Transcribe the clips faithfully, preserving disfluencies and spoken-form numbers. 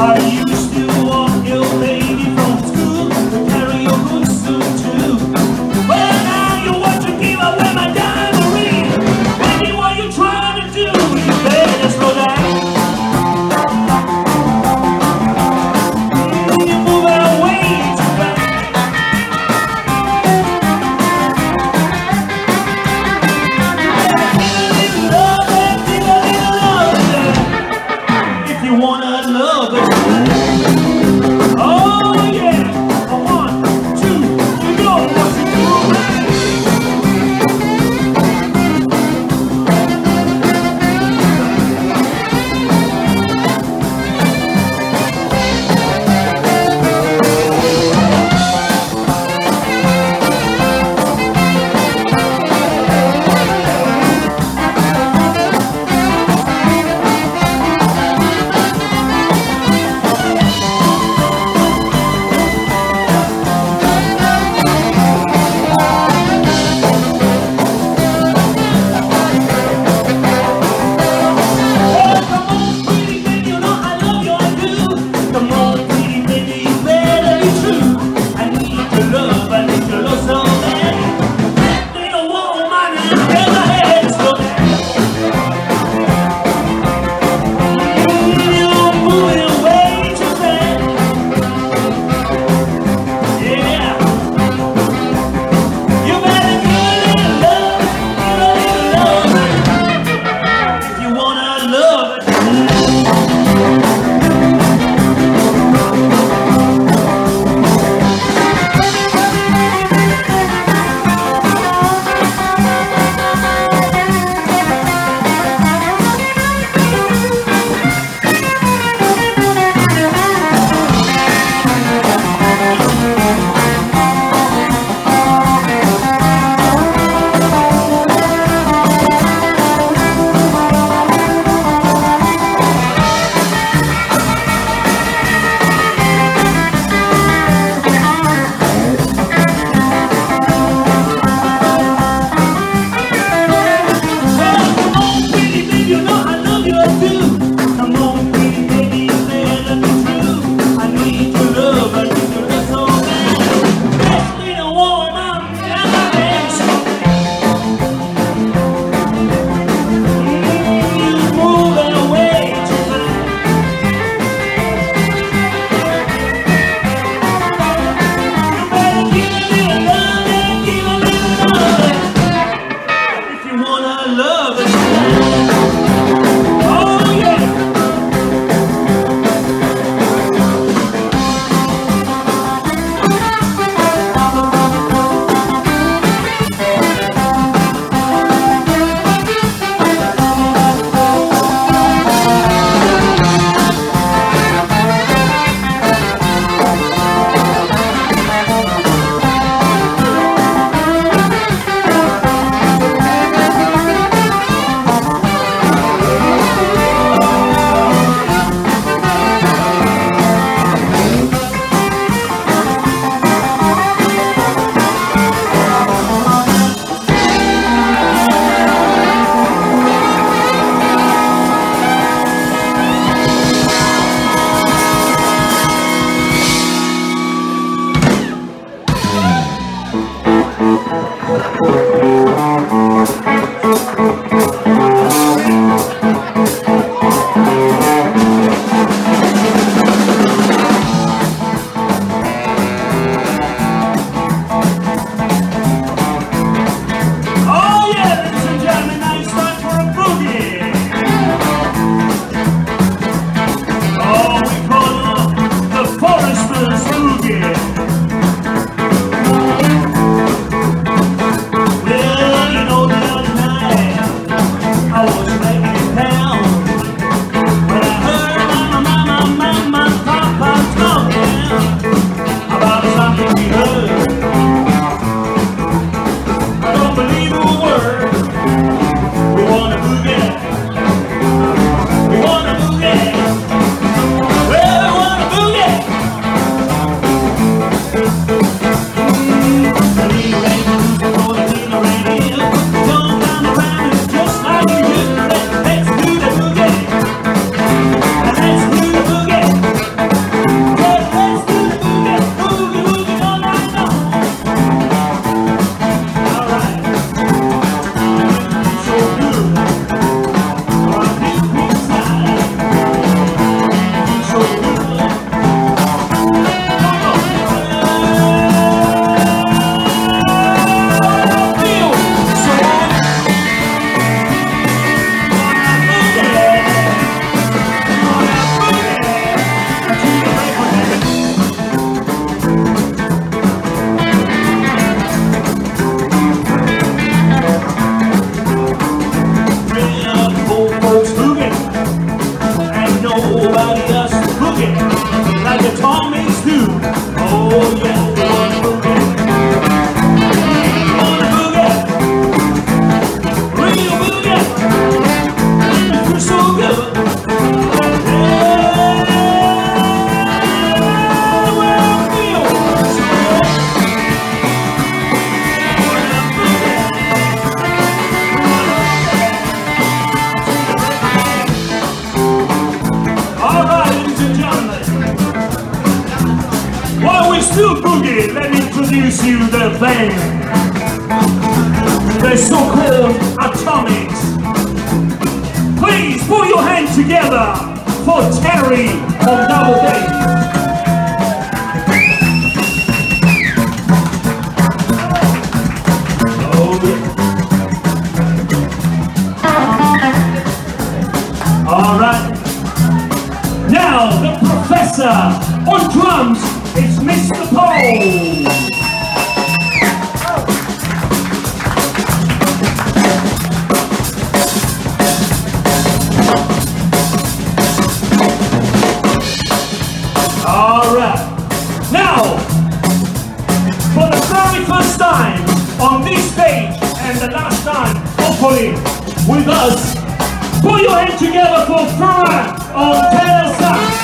Are you still want your baby from school to carry your good suit too? Well, now you want to give away my diamond. Baby, what you trying to do? You better slow down. You're moving away too fast. Give a little love and give a little love, yeah. If you wanna love it. Oh yeah, one, two, you know what to do, right? introduce you to the band. They're so-called Atomics. Please put your hands together for Terry of Double Days. Alright, now the professor on drums is Mister Pole. Alright, now for the very first time on this stage and the last time, hopefully, with us, put your hands together for Farah of Tenor Sax.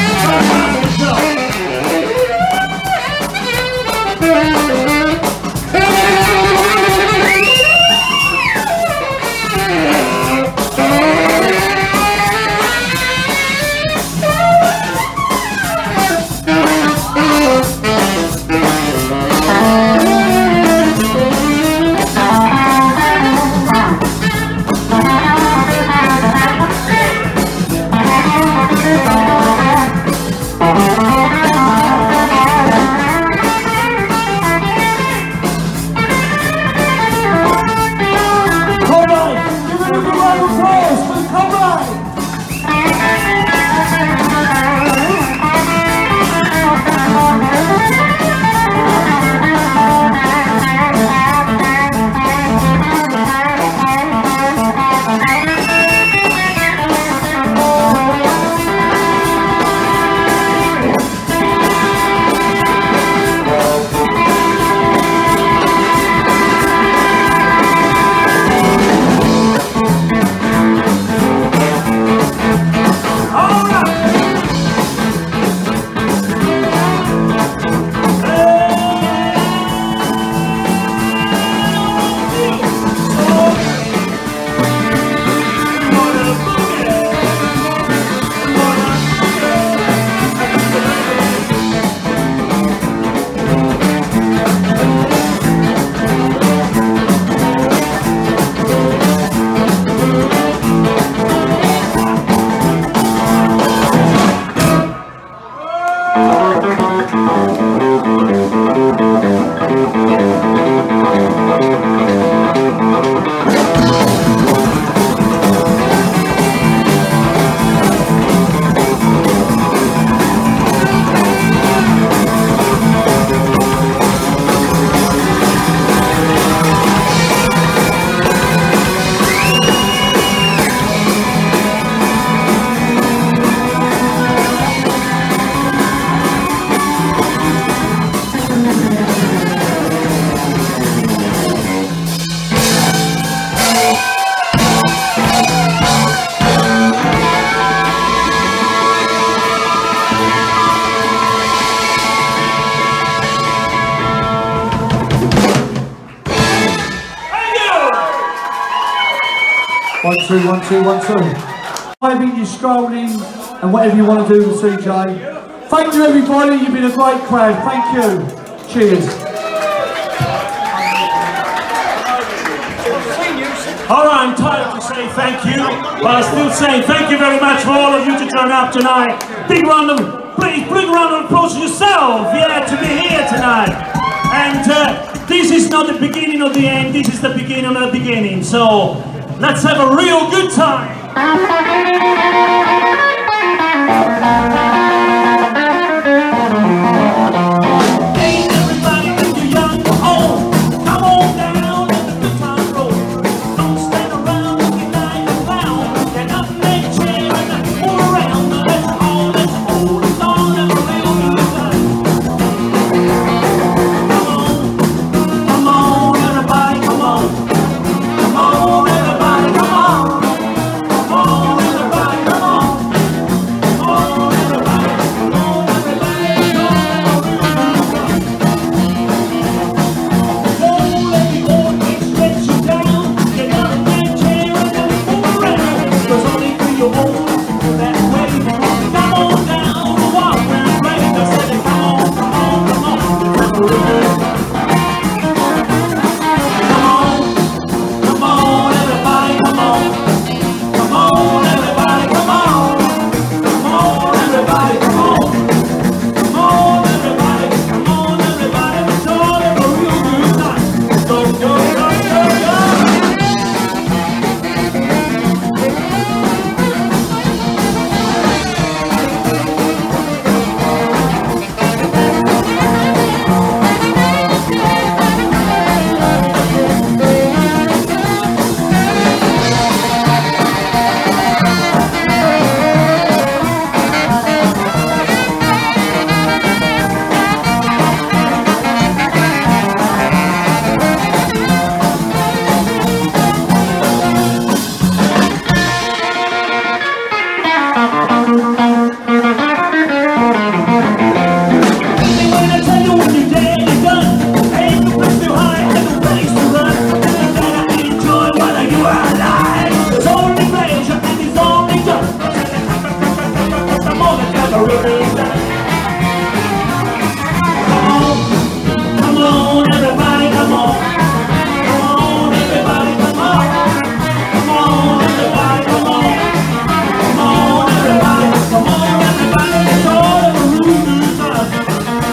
One, two, one, two, one, two. I think you're strolling and whatever you want to do with C J. Thank you everybody, you've been a great crowd. Thank you. Cheers. Alright, I'm tired to say thank you, but I still say thank you very much for all of you to turn up tonight. Big round of, please, big round of applause to yourself, yeah, to be here tonight. And uh, this is not the beginning of the end, this is the beginning of the beginning. So, let's have a real good time. a real good time. Come on, come on, everybody, come on. Come on, everybody, come on. Come on, everybody, come on. Come on, everybody, come on, everybody, let's all have a real good time.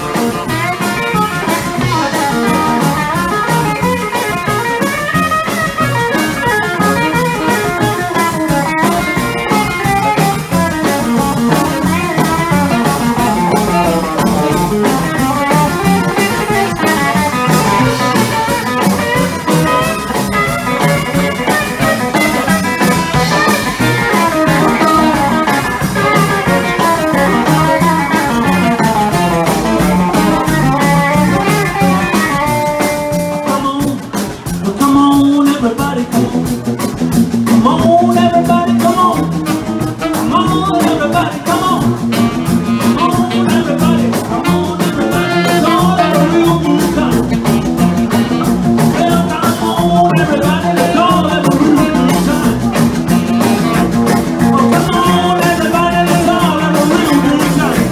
Everybody come on, come on, everybody come on, come on, everybody come on, come on, everybody, come on, everybody, let's all have a real good time. Well, come on, everybody, let's all have a real good time. Oh, come on, everybody, let's all have a real good time.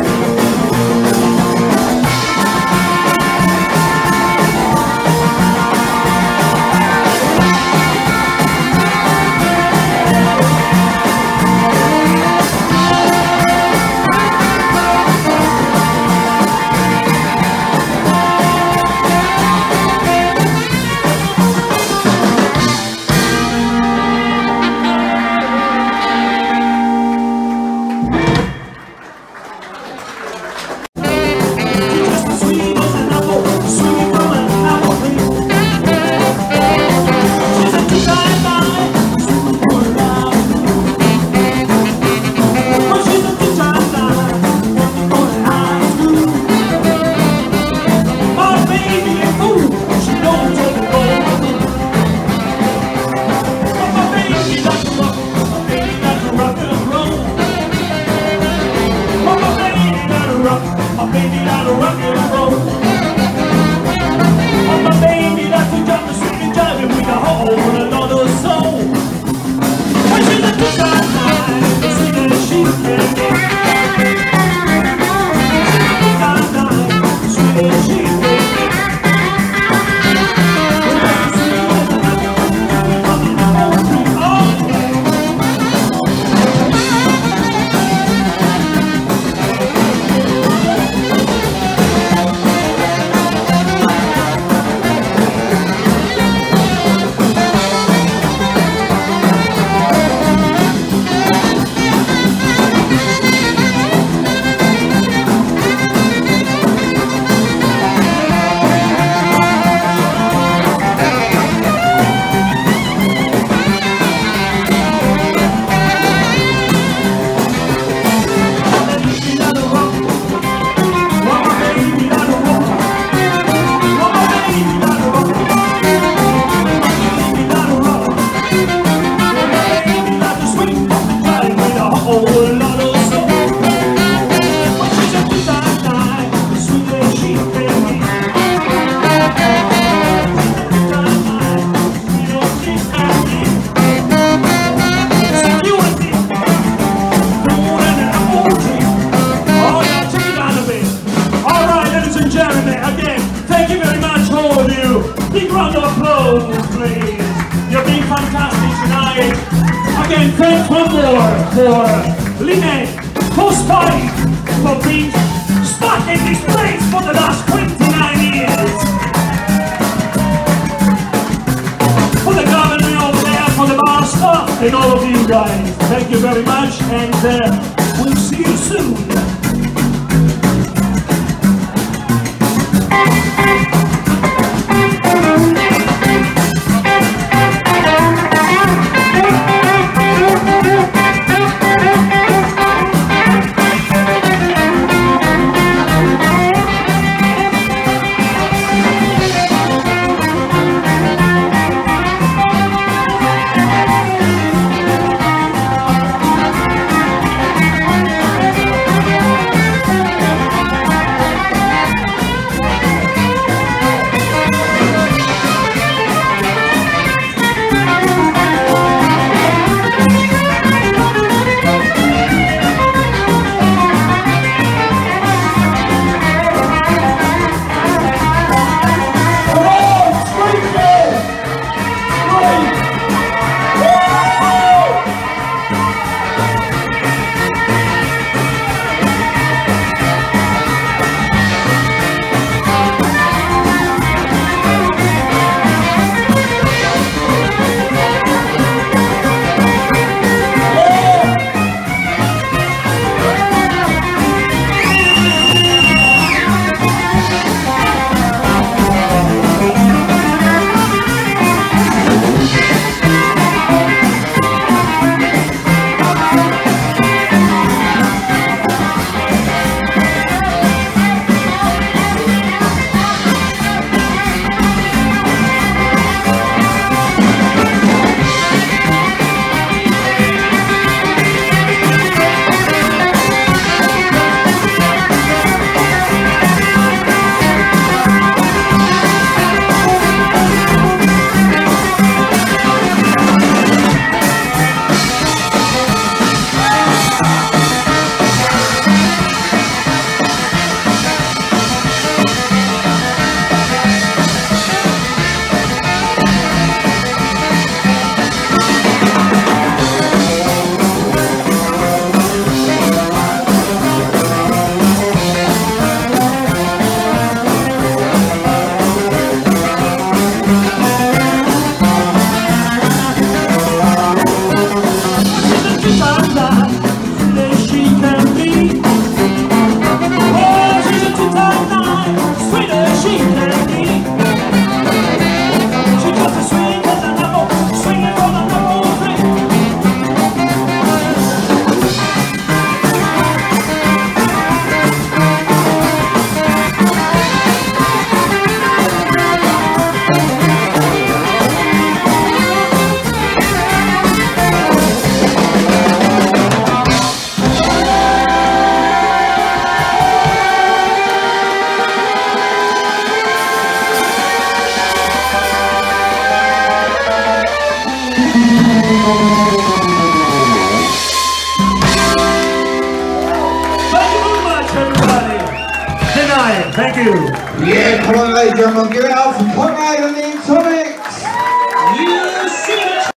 My baby got a rock and roll. Oh, my baby likes to jump the street and jive with a whole another soul. When she's a good time, sweet as she can be. She's a good time, sweet as she can be. Big round of applause, please. You're being fantastic tonight. Again, thanks one more for Lynette Postpipe for being stuck in this place for the last twenty-nine years. For the government over there, for the bar staff, and all of you guys. Thank you very much, and uh, we'll see you soon. Thank you. Yeah, come on ladies and gentlemen, give it up for Conrad and the Atomics. Yeah.